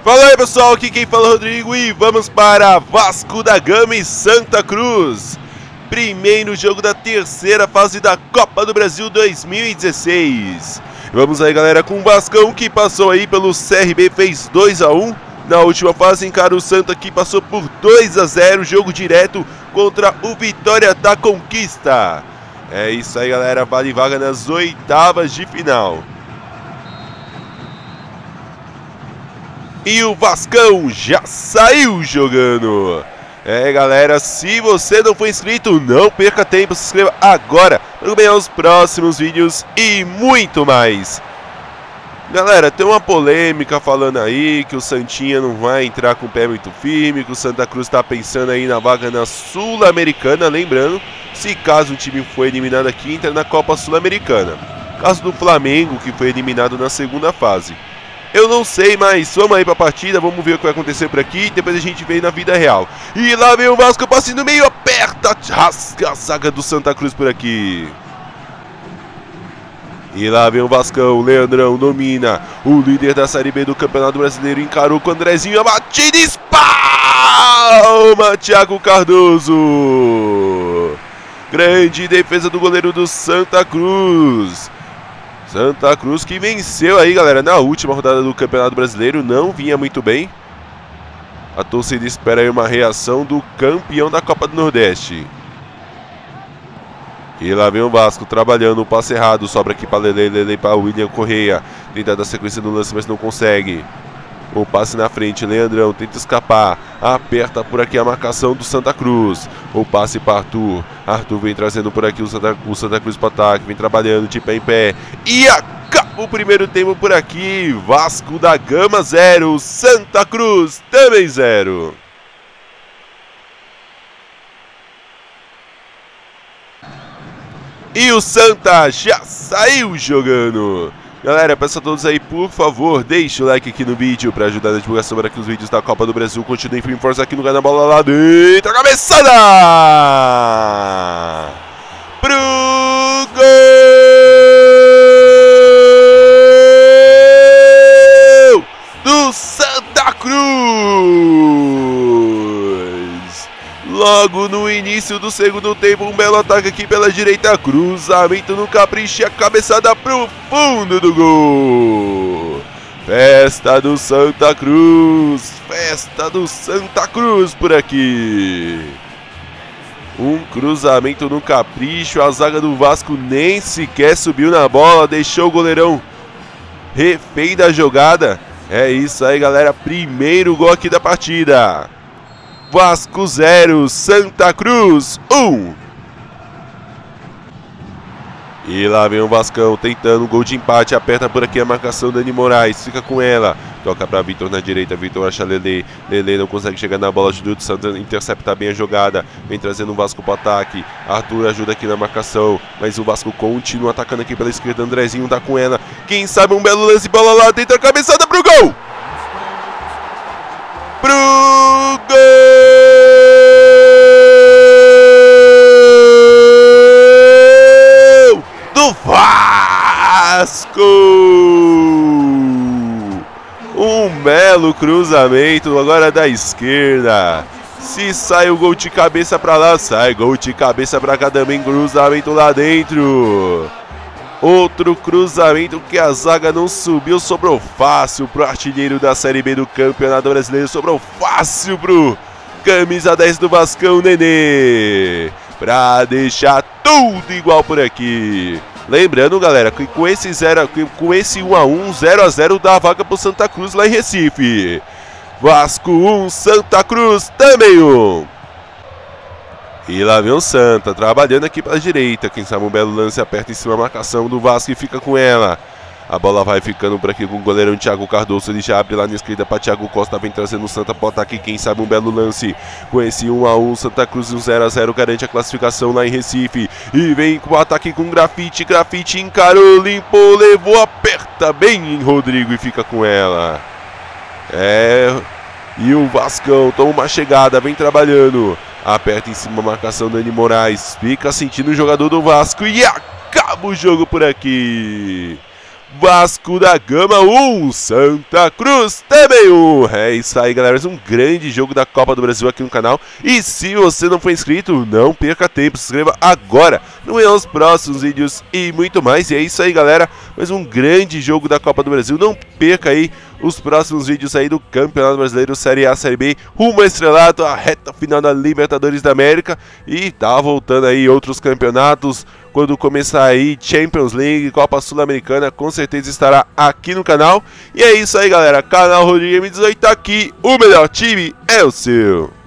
Fala aí pessoal, aqui quem fala é o Rodrigo e vamos para Vasco da Gama e Santa Cruz. Primeiro jogo da terceira fase da Copa do Brasil 2016. Vamos aí galera com o Vascão que passou aí pelo CRB, fez 2-1. Na última fase encara o Santa que passou por 2-0, jogo direto contra o Vitória da Conquista. É isso aí galera, vale vaga nas oitavas de final. E o Vascão já saiu jogando. É galera, se você não for inscrito, não perca tempo, se inscreva agora para acompanhar os próximos vídeos e muito mais. Galera, tem uma polêmica falando aí que o Santinha não vai entrar com o pé muito firme, que o Santa Cruz está pensando aí na vaga na Sul-Americana, lembrando, se caso o time for eliminado aqui, entra na Copa Sul-Americana. Caso do Flamengo, que foi eliminado na segunda fase. Eu não sei, mas vamos aí pra partida, vamos ver o que vai acontecer por aqui, depois a gente vem na vida real. E lá vem o Vasco, passe no meio, aperta, rasga a zaga do Santa Cruz por aqui. E lá vem o Vascão, Leandrão domina, o líder da Série B do Campeonato Brasileiro, encarou com o Andrezinho, a batida, espalma, Thiago Cardoso. Grande defesa do goleiro do Santa Cruz. Santa Cruz que venceu aí, galera, na última rodada do Campeonato Brasileiro, não vinha muito bem. A torcida espera aí uma reação do campeão da Copa do Nordeste. E lá vem o Vasco trabalhando, o passe errado, sobra aqui para Lele para William Correia. Tenta dar sequência no lance, mas não consegue. O passe na frente, Leandrão tenta escapar, aperta por aqui a marcação do Santa Cruz. O passe para Arthur, Arthur vem trazendo por aqui o Santa Cruz para ataque, vem trabalhando de pé em pé. E acaba o primeiro tempo por aqui, Vasco da Gama 0, Santa Cruz também 0. E o Santa já saiu jogando. Galera, peço a todos aí, por favor, deixe o like aqui no vídeo para ajudar na divulgação para que os vídeos da Copa do Brasil continuem firme e forte aqui no canal. Bola lá dentro, a cabeçada! Pro gol do Santa Cruz! Logo no início do segundo tempo, um belo ataque aqui pela direita, cruzamento no capricho e a cabeçada pro fundo do gol. Festa do Santa Cruz por aqui. Um cruzamento no capricho, a zaga do Vasco nem sequer subiu na bola, deixou o goleirão refém da jogada. É isso aí galera, primeiro gol aqui da partida. Vasco 0, Santa Cruz 1. E lá vem o Vascão tentando um gol de empate, aperta por aqui a marcação Dani Moraes, fica com ela, toca para Vitor na direita, Vitor acha Lele, Lele não consegue chegar na bola, Júlio Santos intercepta bem a jogada, vem trazendo o Vasco para o ataque, Arthur ajuda aqui na marcação, mas o Vasco continua atacando aqui pela esquerda, Andrezinho tá com ela, quem sabe um belo lance, bola lá dentro, a cabeçada pro gol! Pro gol do Vasco! Um belo cruzamento agora da esquerda. Se sai o gol de cabeça pra lá, sai gol de cabeça pra cá também, cruzamento lá dentro. Outro cruzamento que a zaga não subiu, sobrou fácil pro artilheiro da Série B do Campeonato Brasileiro, sobrou fácil pro camisa 10 do Vascão, Nenê, pra deixar tudo igual por aqui. Lembrando, galera, que com esse 1-1, 0-0 dá a vaga pro Santa Cruz lá em Recife. Vasco 1, Santa Cruz também 1. E lá vem o Santa, trabalhando aqui pela direita. Quem sabe um belo lance, aperta em cima a marcação do Vasco e fica com ela. A bola vai ficando por aqui com o goleirão Thiago Cardoso. Ele já abre lá na esquerda para Thiago Costa. Vem trazendo o Santa para o ataque. Quem sabe um belo lance. Com esse 1-1, Santa Cruz e um 0-0 garante a classificação lá em Recife. E vem com o ataque com Grafite. Grafite encarou, limpou, levou, aperta bem em Rodrigo e fica com ela. E o Vascão toma uma chegada, vem trabalhando. Aperta em cima a marcação Dani Moraes. Fica sentindo o jogador do Vasco e acaba o jogo por aqui. Vasco da Gama 1, Santa Cruz também 1. É isso aí, galera, mais um grande jogo da Copa do Brasil aqui no canal. E se você não for inscrito, não perca tempo, se inscreva agora. Não é os próximos vídeos e muito mais. E é isso aí, galera, mais um grande jogo da Copa do Brasil. Não perca aí os próximos vídeos aí do Campeonato Brasileiro, Série A, Série B, rumo ao estrelato, a reta final da Libertadores da América. E tá voltando aí outros campeonatos. Quando começar aí Champions League, Copa Sul-Americana, com certeza estará aqui no canal. E é isso aí, galera, canal Rodrigo M18 aqui, o melhor time é o seu.